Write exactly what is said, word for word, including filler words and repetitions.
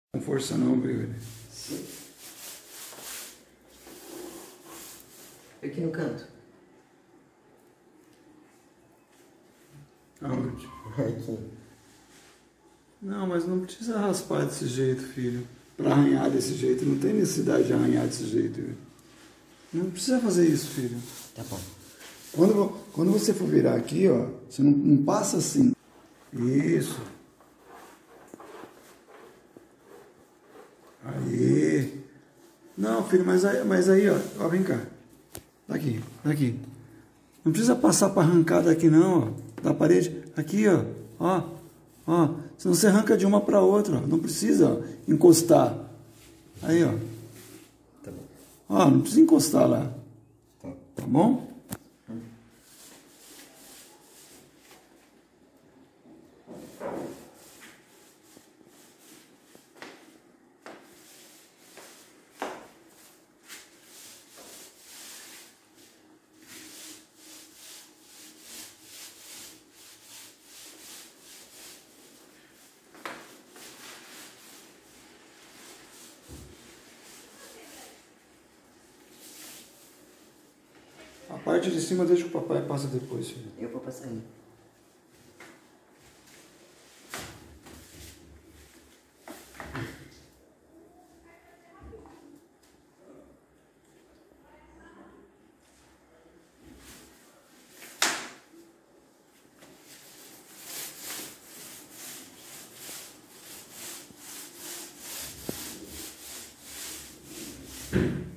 Com força não, viu? Sim. Aqui no canto. Aonde? Aqui. Não, mas não precisa raspar desse jeito, filho. Pra arranhar desse jeito. Não tem necessidade de arranhar desse jeito, filho. Não precisa fazer isso, filho. Tá bom. Quando, quando você for virar aqui, ó, você não, não passa assim. Isso. Aí. Não, filho, mas aí, mas aí ó, ó, vem cá. Daqui, daqui. Não precisa passar para arrancar daqui não, ó, da parede. Aqui, ó, ó, ó. Senão você arranca de uma para outra, ó. Não precisa ó, encostar. Aí, ó. Tá bom. Ó, não precisa encostar lá. Tá, tá bom? Hum. A parte de cima deixa que o papai passa depois, filho. Eu vou passar aí. Hum.